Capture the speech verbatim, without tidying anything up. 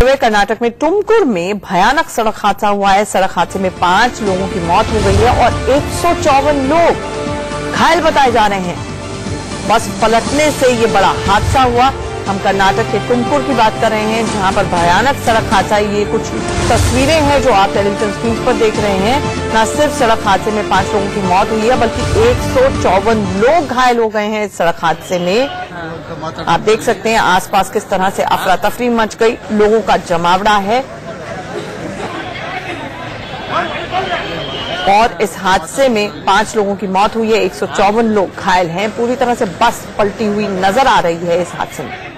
कर्नाटक में तुमकुर में भयानक सड़क हादसा हुआ है। सड़क हादसे में पांच लोगों की मौत हो गई है और एक सौ चौवन लोग घायल बताए जा रहे हैं। बस पलटने से ये बड़ा हादसा हुआ। हम कर्नाटक के तुमकुर की बात कर रहे हैं, जहां पर भयानक सड़क हादसा। ये कुछ तस्वीरें हैं जो आप टेलीविजन स्क्रीन पर देख रहे हैं। न सिर्फ सड़क हादसे में पांच लोगों की मौत हुई है, बल्कि एक सौ चौवन लोग घायल हो गए हैं इस सड़क हादसे में। आप देख सकते हैं आसपास किस तरह से अफरा तफरी मच गई, लोगों का जमावड़ा है। और इस हादसे में पांच लोगों की मौत हुई है, एक सौ चौवन लोग घायल हैं। पूरी तरह से बस पलटी हुई नजर आ रही है इस हादसे में।